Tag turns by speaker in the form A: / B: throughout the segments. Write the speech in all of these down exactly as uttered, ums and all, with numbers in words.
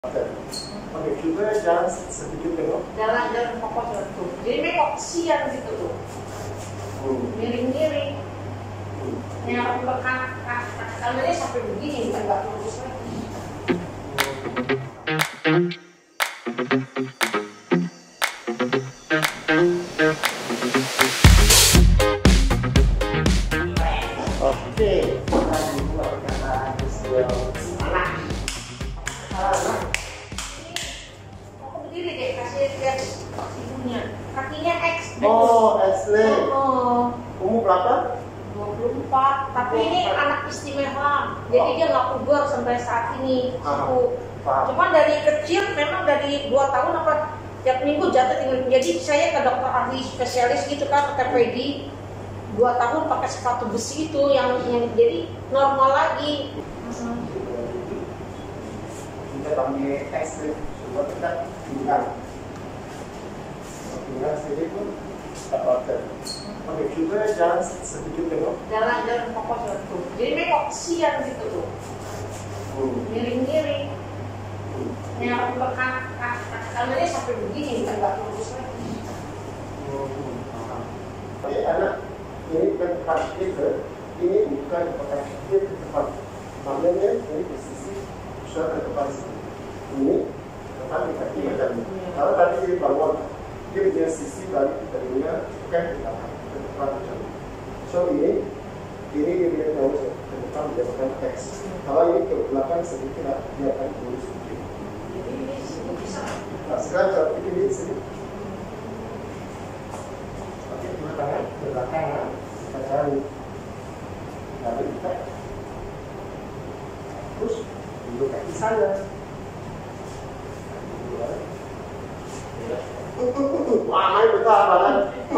A: Oke, oke, coba jalan sedikit tengok.
B: Jalan-jalan fokus tuh. Jadi memang siang gitu tuh.
A: Hmm.
B: Miring-miring.
A: Hmm.
B: Yang kakinya sampai begini, bukan nggak lurus lagi.
A: Oke, kita dimulai perkataan hasil anak. Anak.
B: Aku berdiri deh, kasih lihat ibunya. Kakinya X.
A: Oh, asli.
B: Oh.
A: Umur berapa?
B: dua puluh empat. Tapi ini anak istimewa. Jadi dia nggak puber sampai saat ini. Aku. Cuma dari kecil, memang dari dua tahun apa tiap minggu jatuh tinggal. Jadi saya ke dokter ahli spesialis gitu kan, ortopedi. Dua tahun pakai sepatu besi itu yang, yang jadi normal lagi.
A: Kita panggil ekstrim, coba kita tinggal. Tinggal sedikit pun dapat. Oke, coba jalan sedikit tengok.
B: Jalan-jalan fokus tuh. Jadi memang siang gitu tuh.
A: Hmm.
B: Miring-miring.
A: Hmm.
B: Yang kakinya sampai begini, bukan nggak lurus lagi.
A: Jadi anak ini bukan kaki ke, ini bukan kaki ke depan. Maknanya ini posisi sudah ke depan sini. Ini depan di kaki macam ini. Kalau tadi di bawah, dia punya sisi balik tadinya bukan ke belakang, ke depan macam ini. So ini, ini dia punya jauh ke depan menyebabkan teks. Kalau ini ke belakang sedikit, dia akan lurus sedikit.
B: Jadi ini sini bisa.
A: Nah, sekarang kalau kita lihat sini. Oke, dua tangan ke belakang, kita cari. Lalu kita terus duduk kaki sana. Wah, main besar banget.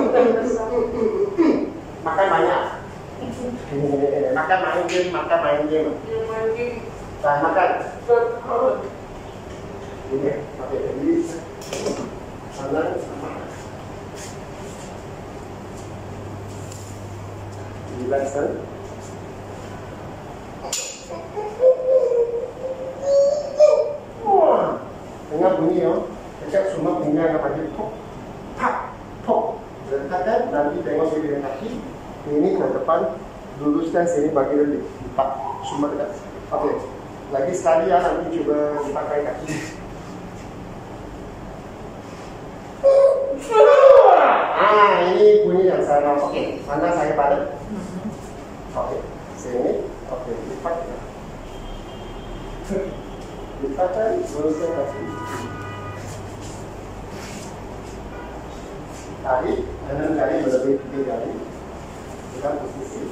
A: Makan banyak. Makan main game, makan main game. Nah, makan. Ini, pakai ini. Sana sama. Relaxan. Wah, dengar bunyi ya. Setiap semua punya yang panggil pok, tak, pok. Letakkan, nanti tengok di bagian kaki. Ini ke depan, luruskan sini bagian lipat. Semua dekat. Oke, lagi sekali ya, nanti coba dipakai kaki. Ah, ini bunyi yang saya mau. Oke, mana saya pada? Oke, sini. Oke, lipat. Lipatkan, luruskan kaki. Tarik, kanan kaki berlebih tiga kali. Dengan posisi.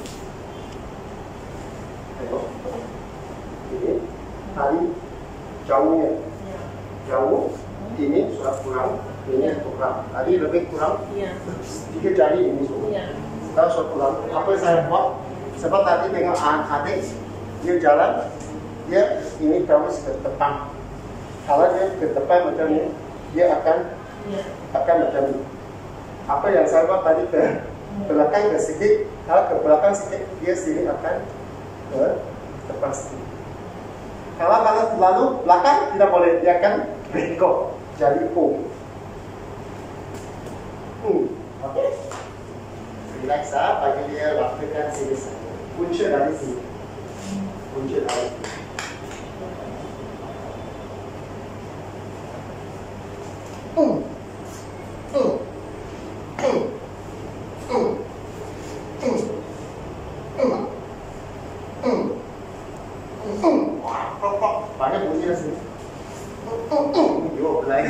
A: Tengok. Ini, tarik jauhnya. Jauh. Ini sudah kurang. Ini kurang. Tadi lebih kurang. Tiga jari ini semua. Sekarang sudah kurang. Apa yang saya buat? Sebab tadi tengok adik, dia jalan, dia ini terus ke depan. Kalau dia ke depan macam ini, dia akan akan macam ini. Apa yang saya buat tadi ke belakang ke sedikit, kalau ke belakang sedikit, dia sini akan ke depan sedikit. Kalau kalau terlalu belakang tidak boleh, dia akan bengkok, jadi O. Hmm, oke. Okay. Relax ah, bagi dia lakukan sini saja. Punca dari sini. Punca dari sini. Hmm. Hmm. Hmm. Hmm. Hmm. Hmm. Hmm. Hmm. Wah, kok kok banyak bunyi di sini. Hmm. Hmm. Yo, belai.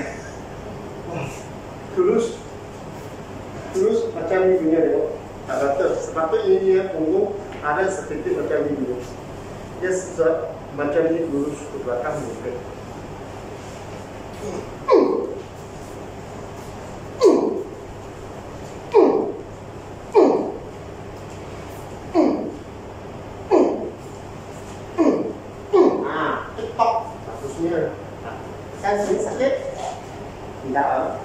A: Terus terus macam ini bunyi deh. Ada terus. Sebab ini dia punggung ada sedikit macam ini bunyi. Dia sudah macam ini lurus ke belakang mungkin. Kan sini sakit? Tidak.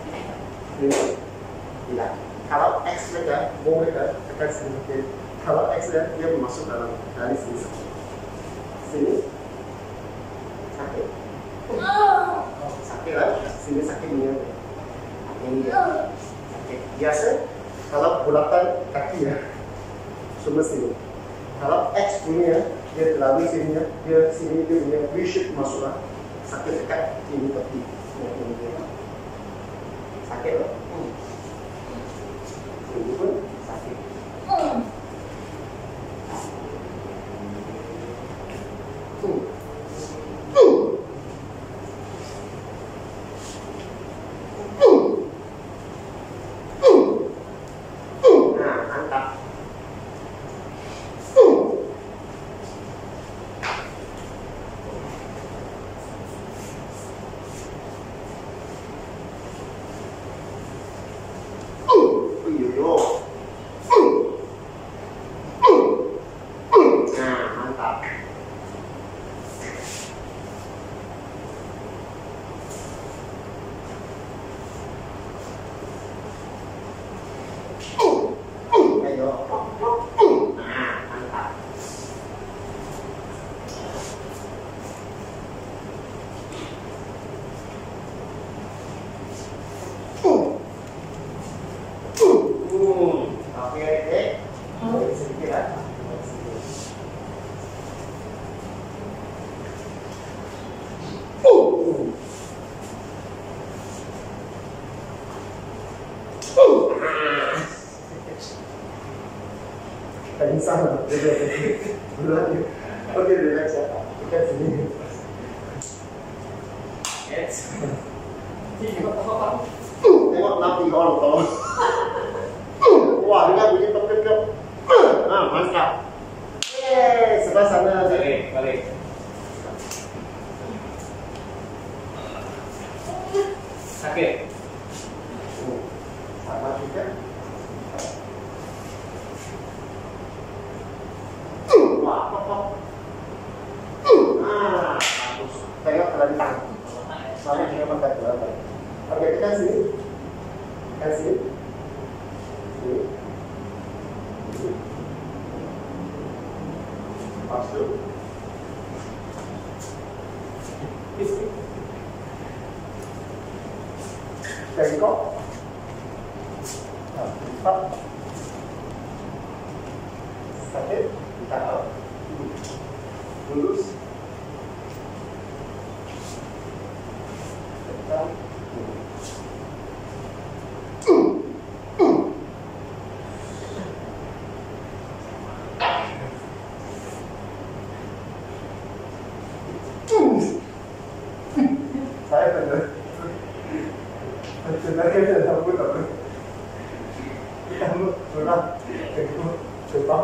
A: Tidak. Kalau X saja, boleh kan? Tekan sini sakit. Kalau X saja, dia masuk dalam dari sini sakit. Sini sakit. sini sakit ni. Ini dia. Sakit. Biasa kalau bulatan kaki ya, cuma sini. Kalau X punya dia terlalu sini ya, dia sini dia punya V-shape masuk lah. Sakit dekat ini tepi. Ini dia. Sakit lah. Ini pun sakit. Hmm. Sama, oke, relax ya. Kita sini. Yes. Tengok napi kalau tolong. Wah, dengar bunyi tepuk-tepuk. Ah, mantap. Yeay, sebelah sana. Balik, balik. Sakit. Sama juga. Tengok ke belakang. Soalnya dia makan ke belakang. Oke, tekan sini. Tekan sini. Sini. Sini. Masuk. Sini. Tengok. Nah, empat. Sakit. Ditaruh. Lurus. Saya benar. Sebenarnya saya tahu tapi kamu pernah ikut coba.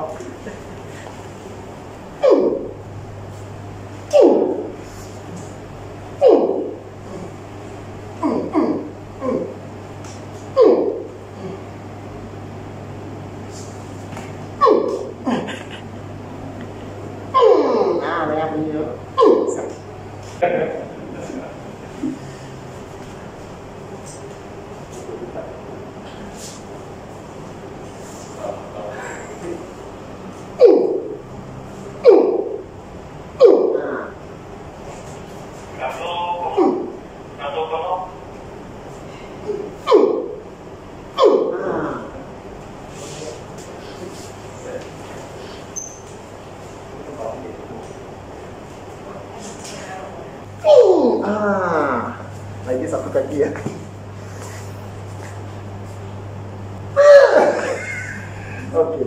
A: Ah, lagi satu kaki ya. Oke.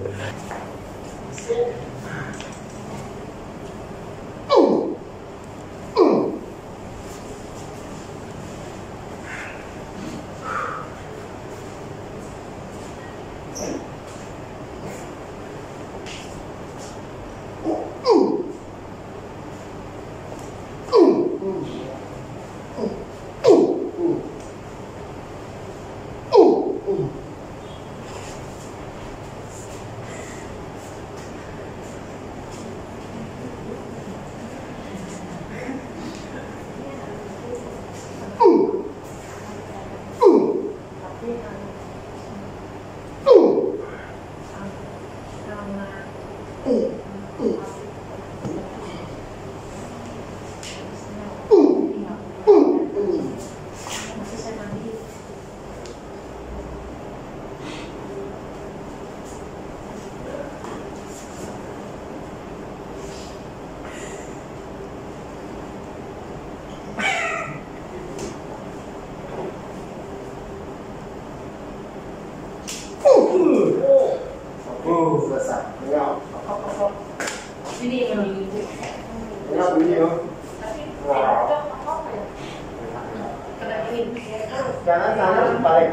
A: Jangan kanan balik.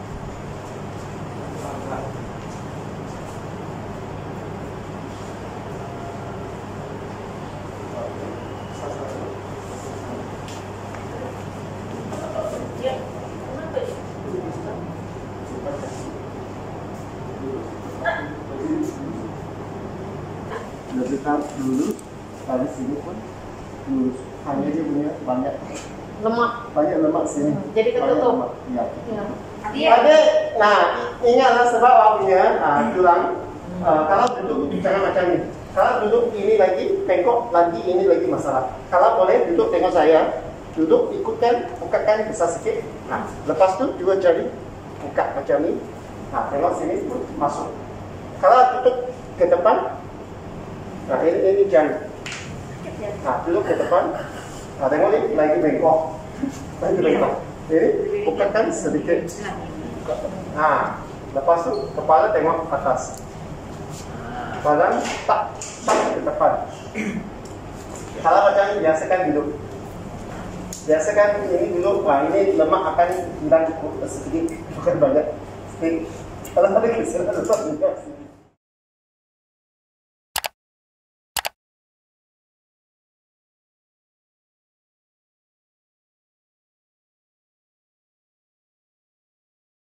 A: Dekat lurus, dari sini pun lurus. Hanya dia punya banyak
B: lemak,
A: banyak lemak sini.
B: Hmm, jadi ketutup.
A: Ya.
B: Ya.
A: Ada, nah ini adalah sebab waktunya nah, tulang. Uh, kalau duduk jangan macam ini. Kalau duduk ini lagi tengok lagi ini lagi masalah. Kalau boleh duduk tengok saya, duduk ikutkan, bukakan besar sedikit. Nah, lepas tu juga jari buka macam ini. Nah, tengok sini pun masuk. Kalau tutup ke depan. Nah ini, ini jari. Nah duduk ke depan. Nah tengok ini lagi bengkok. Lagi bengkok. Ini bukakan sedikit. Nah lepas itu kepala tengok atas. Badan tak tak ke depan. Kalau macam ini biasakan duduk. Biasakan ini duduk. Wah ini lemak akan hilang sedikit, bukan banyak. Sedikit. Kalau ada kesalahan lepas